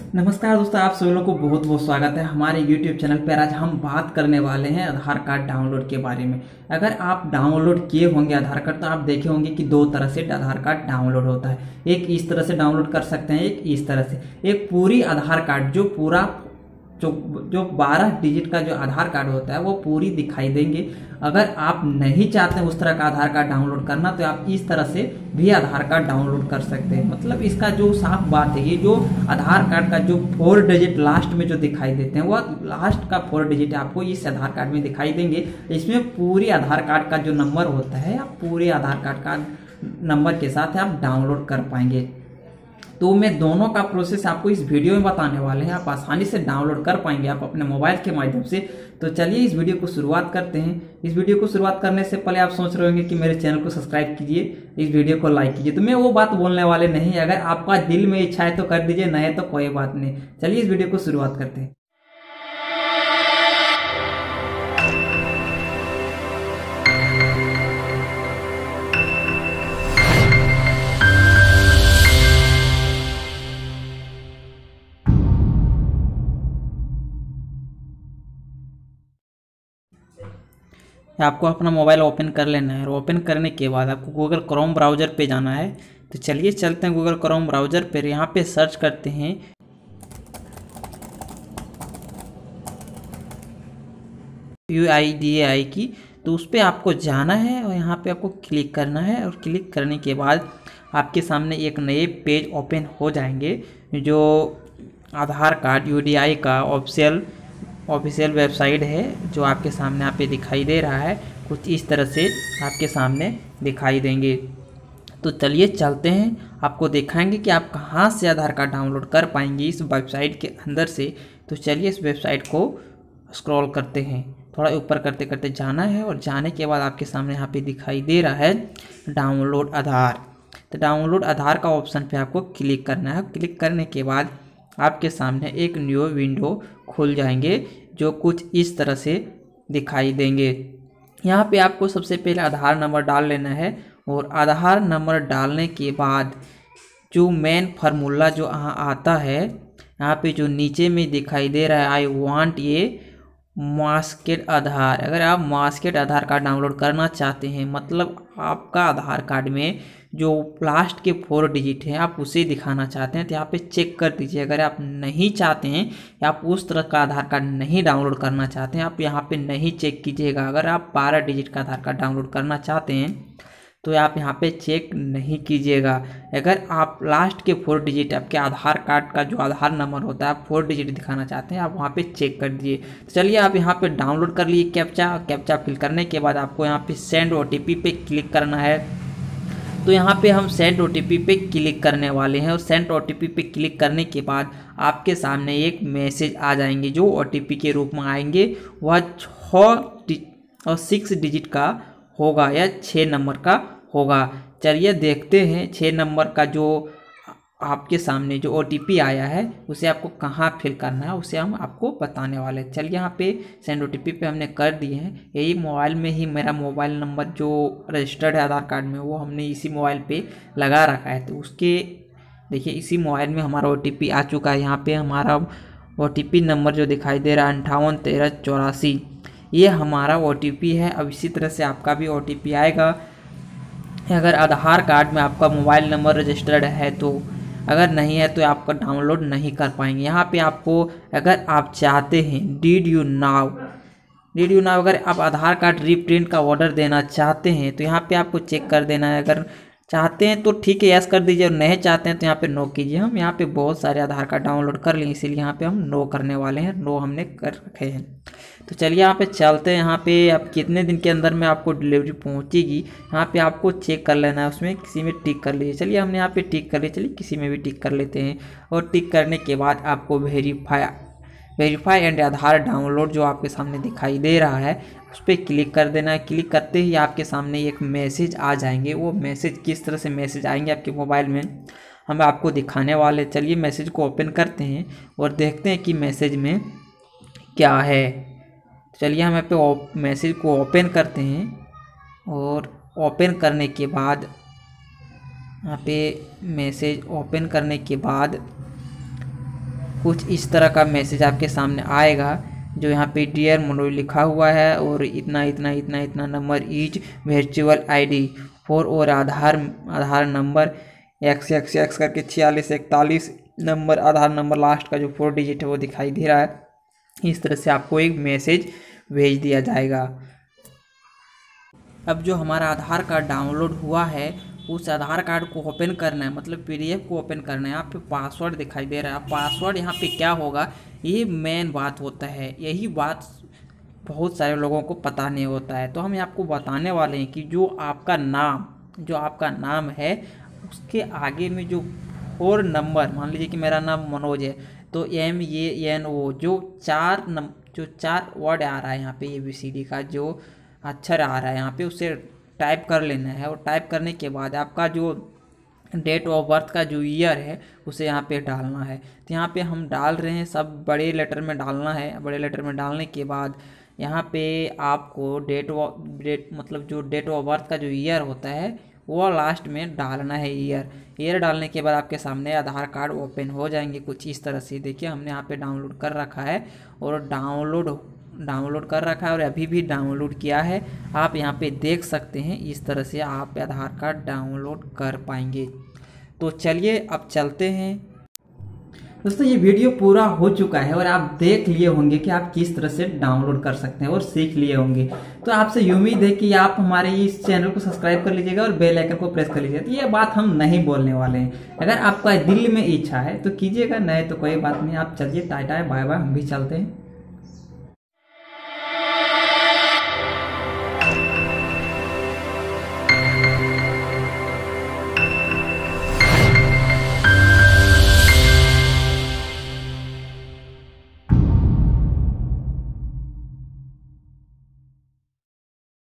नमस्कार दोस्तों, आप सभी लोगों को बहुत बहुत स्वागत है हमारे YouTube चैनल पर। आज हम बात करने वाले हैं आधार कार्ड डाउनलोड के बारे में। अगर आप डाउनलोड किए होंगे आधार कार्ड तो आप देखे होंगे कि दो तरह से आधार कार्ड डाउनलोड होता है। एक इस तरह से डाउनलोड कर सकते हैं, एक इस तरह से। एक पूरी आधार कार्ड जो पूरा जो 12 डिजिट का जो आधार कार्ड होता है वो पूरी दिखाई देंगे। अगर आप नहीं चाहते उस तरह का आधार कार्ड डाउनलोड करना तो आप इस तरह से भी आधार कार्ड डाउनलोड कर सकते हैं। मतलब इसका जो साफ बात है, ये जो आधार कार्ड का जो 4 डिजिट लास्ट में जो दिखाई देते हैं वह लास्ट का 4 डिजिट आपको इस आधार कार्ड में दिखाई देंगे। इसमें पूरी आधार कार्ड का जो नंबर होता है आप पूरे आधार कार्ड का नंबर के साथ आप डाउनलोड कर पाएंगे। तो मैं दोनों का प्रोसेस आपको इस वीडियो में बताने वाले हैं। आप आसानी से डाउनलोड कर पाएंगे आप अपने मोबाइल के माध्यम से। तो चलिए इस वीडियो को शुरुआत करते हैं। इस वीडियो को शुरुआत करने से पहले आप सोच रहे होंगे कि मेरे चैनल को सब्सक्राइब कीजिए, इस वीडियो को लाइक कीजिए। तो मैं वो बात बोलने वाले नहीं, अगर आपका दिल में इच्छा है तो कर दीजिए, नहीं तो कोई बात नहीं। चलिए इस वीडियो को शुरुआत करते हैं। आपको अपना मोबाइल ओपन कर लेना है और ओपन करने के बाद आपको गूगल क्रोम ब्राउज़र पे जाना है। तो चलिए चलते हैं गूगल क्रोम ब्राउज़र पर। यहाँ पे सर्च करते हैं UIDAI की। तो उस पर आपको जाना है और यहाँ पे आपको क्लिक करना है और क्लिक करने के बाद आपके सामने एक नए पेज ओपन हो जाएंगे। जो आधार कार्ड UIDAI का ऑफिशियल वेबसाइट है जो आपके सामने यहाँ पे दिखाई दे रहा है, कुछ इस तरह से आपके सामने दिखाई देंगे। तो चलिए चलते हैं, आपको दिखाएंगे कि आप कहाँ से आधार कार्ड डाउनलोड कर पाएंगे इस वेबसाइट के अंदर से। तो चलिए इस वेबसाइट को स्क्रॉल करते हैं, थोड़ा ऊपर करते करते जाना है और जाने के बाद आपके सामने यहाँ पे दिखाई दे रहा है डाउनलोड आधार। तो डाउनलोड आधार का ऑप्शन पे आपको क्लिक करना है। क्लिक करने के बाद आपके सामने एक न्यू विंडो खुल जाएंगे जो कुछ इस तरह से दिखाई देंगे। यहाँ पे आपको सबसे पहले आधार नंबर डाल लेना है और आधार नंबर डालने के बाद जो मेन फार्मूला जो यहाँ आता है, यहाँ पे जो नीचे में दिखाई दे रहा है आई वांट ये मास्केड आधार। अगर आप मास्केड आधार कार्ड डाउनलोड करना चाहते हैं, मतलब आपका आधार कार्ड में जो लास्ट के 4 डिजिट हैं आप उसे दिखाना चाहते हैं, तो यहाँ पे चेक कर दीजिए। अगर आप नहीं चाहते हैं या आप उस तरह का आधार कार्ड नहीं डाउनलोड करना चाहते हैं, आप यहाँ पे नहीं चेक कीजिएगा। अगर आप 12 डिजिट का आधार कार्ड डाउनलोड करना चाहते हैं तो आप यहाँ पे चेक नहीं कीजिएगा। अगर आप लास्ट के 4 डिजिट आपके आधार कार्ड का जो आधार नंबर होता है आप 4 डिजिट दिखाना चाहते हैं, आप वहाँ पे चेक कर दीजिए। तो चलिए आप यहाँ पे डाउनलोड कर लिए कैप्चा फिल करने के बाद आपको यहाँ पे सेंड OTP पे क्लिक करना है। तो यहाँ पे हम सेंड OTP पे क्लिक करने वाले हैं और सेंड OTP पे क्लिक करने के बाद आपके सामने एक मैसेज आ जाएंगे जो OTP के रूप में आएंगे। वह 6 डिजिट का होगा या 6 नंबर का होगा। चलिए देखते हैं 6 नंबर का जो आपके सामने जो OTP आया है उसे आपको कहाँ फिल करना है, उसे हम आपको बताने वाले हैं। चलिए यहाँ पे सेंड OTP पे हमने कर दिए हैं। यही मोबाइल में ही मेरा मोबाइल नंबर जो रजिस्टर्ड है आधार कार्ड में वो हमने इसी मोबाइल पे लगा रखा है। तो उसके देखिए इसी मोबाइल में हमारा OTP आ चुका है। यहाँ पे हमारा OTP नंबर जो दिखाई दे रहा है 581384, ये हमारा OTP है। अब इसी तरह से आपका भी OTP आएगा। अगर आधार कार्ड में आपका मोबाइल नंबर रजिस्टर्ड है तो, अगर नहीं है तो आपका डाउनलोड नहीं कर पाएंगे। यहाँ पे आपको अगर आप चाहते हैं डीड यू नाउ अगर आप आधार कार्ड रीप्रिंट का ऑर्डर देना चाहते हैं तो यहाँ पे आपको चेक कर देना है। अगर चाहते हैं तो ठीक है यस कर दीजिए और नहीं चाहते हैं तो यहाँ पे नो कीजिए। हम यहाँ पे बहुत सारे आधार कार्ड डाउनलोड कर लिए इसीलिए यहाँ पे हम नो करने वाले हैं, नो हमने कर रखे हैं। तो चलिए यहाँ पे चलते हैं। यहाँ पे आप कितने दिन के अंदर में आपको डिलीवरी पहुँचेगी यहाँ पे आपको चेक कर लेना है, उसमें किसी में टिक कर लीजिए। चलिए हमने यहाँ पे टिक कर लिया, चलिए किसी में भी टिक कर लेते हैं। और टिक करने के बाद आपको वेरीफाई एंड आधार डाउनलोड जो आपके सामने दिखाई दे रहा है उस पर क्लिक कर देना है। क्लिक करते ही आपके सामने एक मैसेज आ जाएंगे। वो मैसेज किस तरह से मैसेज आएंगे आपके मोबाइल में हम आपको दिखाने वाले। चलिए मैसेज को ओपन करते हैं और देखते हैं कि मैसेज में क्या है। चलिए हम यहाँ पे मैसेज को ओपन करते हैं और ओपन करने के बाद यहाँ पे मैसेज ओपन करने के बाद कुछ इस तरह का मैसेज आपके सामने आएगा, जो यहाँ पे डियर मनोज लिखा हुआ है और इतना इतना इतना इतना number is virtual ID for और आधार नंबर XXX करके 4641 नंबर आधार नंबर लास्ट का जो 4 डिजिट है वो दिखाई दे रहा है। इस तरह से आपको एक मैसेज भेज दिया जाएगा। अब जो हमारा आधार कार्ड डाउनलोड हुआ है उस आधार कार्ड को ओपन करना है, मतलब PDF को ओपन करना है। यहाँ पे पासवर्ड दिखाई दे रहा है। पासवर्ड यहाँ पे क्या होगा, ये मेन बात होता है। यही बात बहुत सारे लोगों को पता नहीं होता है, तो हम आपको बताने वाले हैं कि जो आपका नाम है उसके आगे में जो 4 नंबर, मान लीजिए कि मेरा नाम मनोज है तो MANO जो 4 वर्ड आ रहा है यहाँ पे ABCD का जो अक्षर आ रहा है यहाँ पे, उसे टाइप कर लेना है। और टाइप करने के बाद आपका जो डेट ऑफ बर्थ का जो ईयर है उसे यहाँ पे डालना है। तो यहाँ पे हम डाल रहे हैं, सब बड़े लेटर में डालना है। बड़े लेटर में डालने के बाद यहाँ पे आपको मतलब जो डेट ऑफ बर्थ का जो ईयर होता है वो लास्ट में डालना है। ईयर डालने के बाद आपके सामने आधार कार्ड ओपन हो जाएंगे कुछ इस तरह से। देखिए हमने यहाँ पे डाउनलोड कर रखा है और डाउनलोड कर रखा है और अभी भी डाउनलोड किया है। आप यहाँ पे देख सकते हैं, इस तरह से आप आधार कार्ड डाउनलोड कर पाएंगे। तो चलिए अब चलते हैं। दोस्तों ये वीडियो पूरा हो चुका है और आप देख लिए होंगे कि आप किस तरह से डाउनलोड कर सकते हैं और सीख लिए होंगे। तो आपसे ये उम्मीद है कि आप हमारे इस चैनल को सब्सक्राइब कर लीजिएगा और बेल आइकन को प्रेस कर लीजिएगा। तो ये बात हम नहीं बोलने वाले हैं, अगर आपका दिल में इच्छा है तो कीजिएगा, नहीं तो कोई बात नहीं। आप चलिए, टाटा बाय बाय, हम भी चलते हैं।